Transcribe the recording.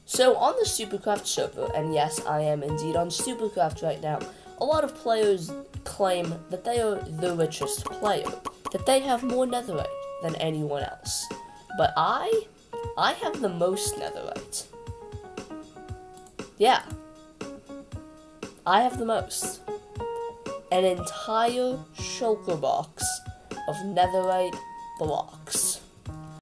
So on the Stupidcraft server, and yes, I am indeed on Stupidcraft right now, a lot of players claim that they are the richest player, that they have more netherite than anyone else. But I have the most netherite. Yeah. I have the most. An entire shulker box of netherite blocks.